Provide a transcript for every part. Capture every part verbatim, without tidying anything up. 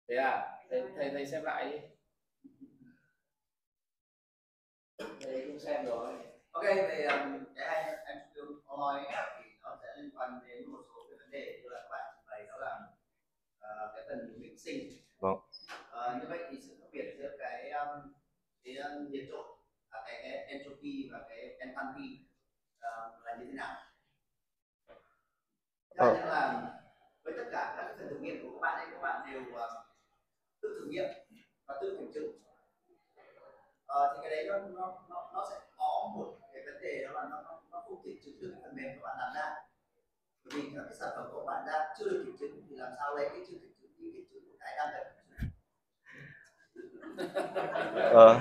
Thế à? Thầy thầy, thầy xem lại đi. Thầy cũng xem rồi. Ok, về um, cái hai em nói thì nó sẽ liên quan đến một số cái vấn đề như là các bạn trình bày, đó là uh, cái phần mixing sinh. Vâng. Uh, như vậy thì sự khác biệt giữa cái um, cái um, nhiệt độ, à, cái, cái entropy và cái enthalpy uh, là như thế nào? Thứ hai là với tất cả các phần thử nghiệm của các bạn ấy, các bạn đều uh, tự thử nghiệm và tự kiểm chứng. Ờ, thì cái đấy nó, nó, nó, nó sẽ có một cái vấn đề, đó là nó, nó, nó không kiểm chứng được cái phần mềm các bạn làm ra. Bởi vì các cái sản phẩm của các bạn ra chưa được kiểm chứng thì làm sao lấy cái chưa kiểm chứng đi kiểm chứng của cái đang cần. Ờ.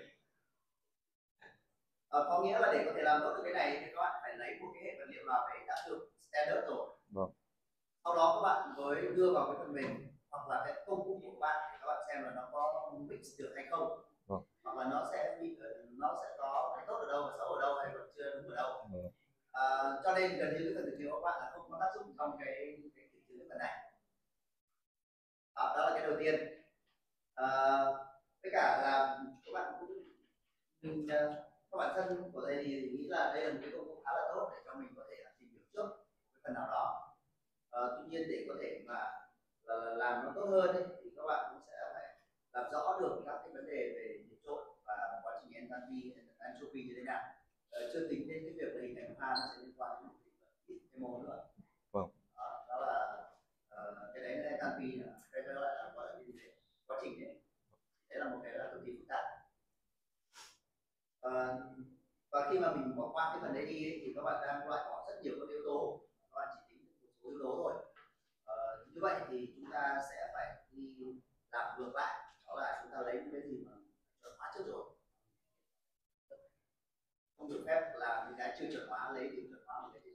Ờ, có nghĩa là để có thể làm tốt được cái này thì các bạn phải lấy một cái hệ vật liệu nào đấy đã được standard rồi. Vâng. Sau đó các bạn mới đưa vào cái phần mềm hoặc là cái công cụ của các bạn để các bạn xem là nó có mix được hay không. Vâng. Hoặc là nó sẽ bị, nó sẽ có cái tốt ở đâu và xấu ở đâu hay còn chưa đúng ở đâu. Vâng. À, cho nên gần như cái phần thực nghiệm của các bạn là không có tác dụng trong cái cái kiểm chứng phần này. Đó, đó là cái đầu tiên. À, với cả là các bạn cũng mình các bạn thân của thầy thì nghĩ là đây là một cái công cụ khá là tốt để cho mình có thể tìm hiểu trước cái phần nào đó. À, tuy nhiên để có thể mà uh, làm nó tốt hơn ấy, thì các bạn cũng sẽ phải làm rõ được các cái vấn đề về nhiệt trộn và quá trình enthalpy, entropy như thế nào. Uh, chưa tính đến cái việc hình thành pha nó sẽ liên quan đến ít cái mol nữa. Vâng. Đó, đó là uh, cái đấy là enthalpy, cái đó là gọi là cái gì đấy, quá trình đấy. Đấy là một cái là cực kỳ phức tạp. Uh, và khi mà mình bỏ qua cái phần đấy đi ấy, thì các bạn đang loại bỏ rất nhiều các yếu tố, các bạn chỉ tính một số yếu tố thôi. Uh, như vậy thì chúng ta sẽ phải đi làm ngược lại, đó là chúng ta lấy những cái gì mà chuẩn hóa trước rồi, không được phép làm những cái chưa chuẩn hóa lấy điểm chuẩn hóa một cái gì.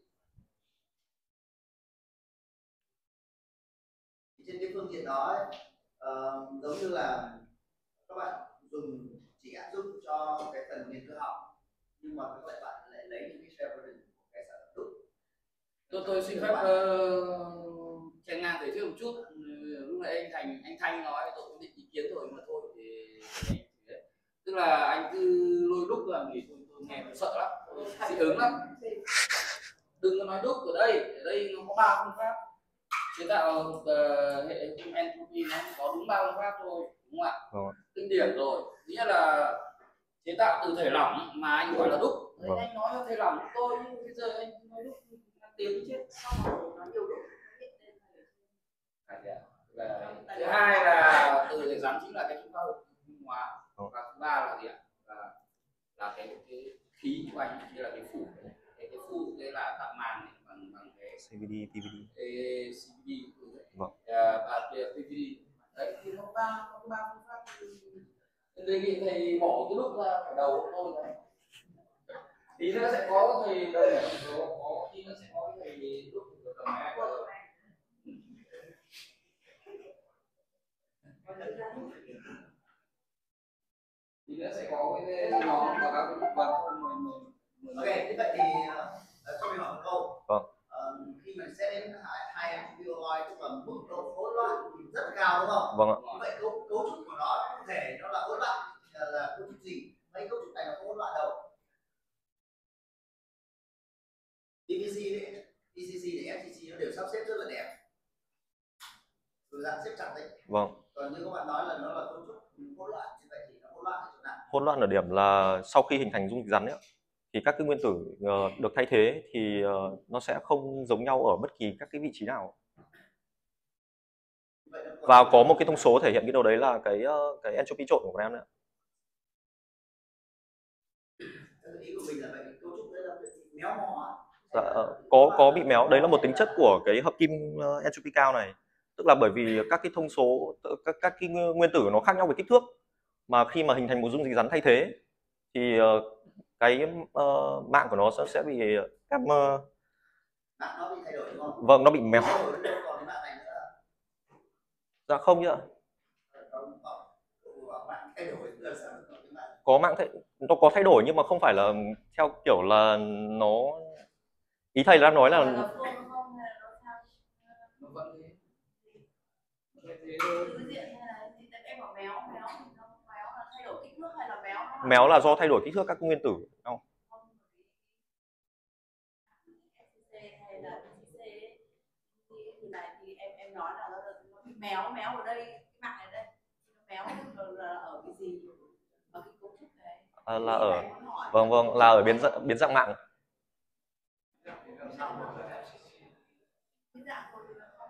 Thì trên cái phương diện đó ấy, uh, giống như là các bạn dùng chỉ áp dụng cho cái phần nghiên cứu học, nhưng mà các bạn lại lấy những cái reference của cái sản phẩm đúc. Tôi tôi xin phép uh, chen ngang giới thiệu một chút. Lúc nãy anh Thành anh Thanh nói tôi cũng định ý kiến rồi, nhưng mà thôi thì tức là anh cứ lôi đúc làm gì tôi, tôi nghe tôi sợ lắm, tôi dị ứng lắm. Đừng có nói đúc ở đây, ở đây nó có ba phương pháp chế tạo uh, hệ thống entropy, nó có đúng ba phương pháp thôi, đúng không ạ? Vâng. Kinh điển rồi, nghĩa là chế tạo từ thể lỏng mà anh gọi là đúc. Đấy, vâng. anh nói là thể lỏng của tôi, nhưng bây giờ anh nói đúc tiếng chết, xong rồi nói nhiều đúc. Là, thứ hai là từ thể rắn chính là cái chúng ta hợp hóa, và thứ ba là gì ạ? Là là cái cái khí của anh, như là cái phủ, cái cái phủ đây là tạo màng bằng bằng cái xê vê đê, pê vê đê. cái xê vê đê, Vâng. và pê vê đê. Đấy thì nó ba nó ba phương pháp. Đề nghị thầy bỏ cái đúc ra ở đầu của tôi đấy. Tí nữa sẽ có thầy đâu này, có có tí nữa sẽ có thầy đúc của tầm hai rồi. Thì nó sẽ có cái nhóm và các cái vật thôi. Ok, như vậy thì uh, cho mình hỏi một câu. Vâng. Uh, khi mình xét đến hai em biocoin, tức là mức độ hỗn loạn rất cao, đúng không? Vâng ạ. Như vậy cấu, cấu trúc của nó cụ thể nó là hỗn loạn là, là cấu trúc gì? Mấy cấu trúc này nó không hỗn loạn đâu. đê vê xê đấy, đê xê xê để ép xê xê nó đều sắp xếp rất là đẹp, từ dạng xếp chặt đấy. Vâng. Còn như các bạn nói là nó là cấu trúc hỗn loạn, như vậy thì nó hỗn loạn ở chỗ nào? Hỗn loạn ở điểm là sau khi hình thành dung dịch rắn ấy, thì các cái nguyên tử uh, được thay thế thì uh, nó sẽ không giống nhau ở bất kỳ các cái vị trí nào. Và có một cái thông số thể hiện cái điều đấy là cái uh, cái entropy trộn của em nữa. Ý của mình là vậy, cấu trúc đấy là méo mó. Dạ, có có bị méo, đấy là một tính chất của cái hợp kim uh, entropy cao này, tức là bởi vì các cái thông số, các các cái nguyên tử nó khác nhau về kích thước, mà khi mà hình thành một dung dịch rắn thay thế thì uh, cái uh, mạng của nó sẽ, sẽ bị em uh... mạng nó bị thay đổi đúng không? Vâng, nó bị méo. Dạ không nhá. Có mạng thay, nó có thay đổi nhưng mà không phải là theo kiểu là nó, ý thầy đang nói là thế thôi. Đối diện hay là gì? Tại em bảo méo méo thì nó méo là thay đổi kích thước hay là méo nó Méo là do thay đổi kích thước các nguyên tử không? hay là thì thì này thì em em nói là nó nó bị méo méo ở đây cái mạng này đây méo là, là ở cái gì ở cái cấu trúc này À, là ở vâng vâng là ở biến dạng biến dạng mạng. cái dạng của nó không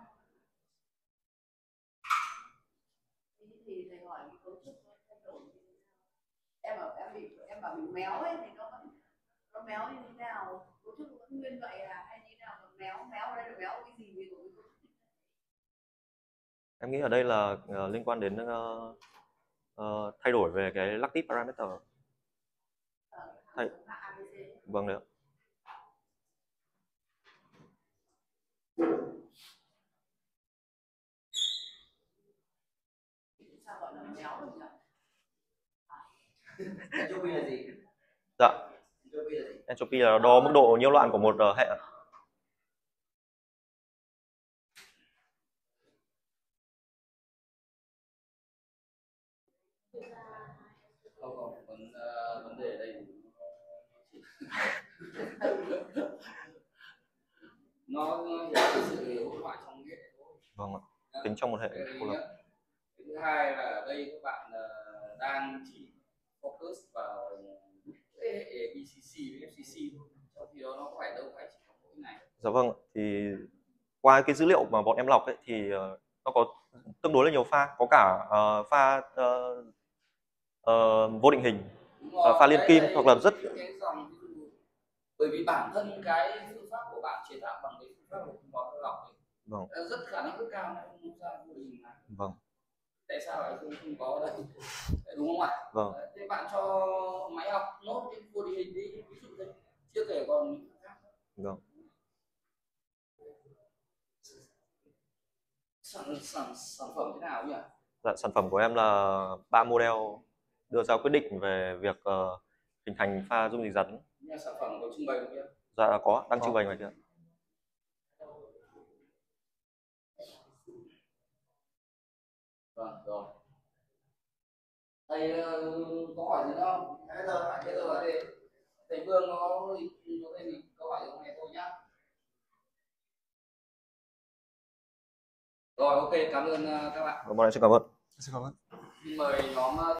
thì thầy hỏi cái cấu trúc nó thay đổi em bảo em bị em bảo bị méo ấy thì nó vẫn nó méo như thế nào cấu trúc nó vẫn nguyên vậy à hay như thế nào mà méo méo ở đây là méo cái gì gì của cái cấu trúc Em nghĩ ở đây là uh, liên quan đến uh, uh, thay đổi về cái lactic parameter. Thay... Vâng đấy. sao gọi là méo được nhỉ? Entropy là gì? Dạ. Entropy là gì? Entropy là đo mức độ nhiễu loạn của một uh, hệ. Không không vấn uh, vấn đề ở đây nó nó chỉ là sự hỗn loạn trong hệ thôi. Vâng ạ. Tính trong một hệ cô lập. Thứ hai là ở đây các bạn uh, đang chỉ focus vào hệ bê xê xê với ép xê xê trong khi đó nó có phải đâu phải chỉ có mỗi này. Dạ vâng, thì qua cái dữ liệu mà bọn em lọc ấy thì uh, nó có tương đối là nhiều pha, có cả uh, pha uh, uh, vô định hình, uh, pha liên kim hoặc là rất cái dòng, bởi vì bản thân cái phương pháp của bạn chế tạo bằng cái phương pháp của lọc ấy, vâng. rất khả năng rất cao là không ra vô định hình này. Vâng. Tại sao lại không không có ở đây, đúng không ạ? Vâng. Thế bạn cho máy học nốt cái vô định hình đi, ví dụ thế, chưa kể còn những khác. Vâng. Sản, sản, sản phẩm thế nào nhỉ? Dạ, sản phẩm của em là ba model đưa ra quyết định về việc uh, hình thành pha dung dịch rắn. Nhưng sản phẩm có trưng bày được chưa? Dạ là có, đang trưng bày ngoài kia. Vâng, rồi. Thầy uh, có hỏi gì nữa không? Bây giờ hỏi bây giờ thì thầy Vương nó có thêm gì câu hỏi không này thôi nhá. Rồi, ok, cảm ơn uh, các bạn. Vâng, bọn em xin cảm ơn. Xin cảm ơn. Xin mời nhóm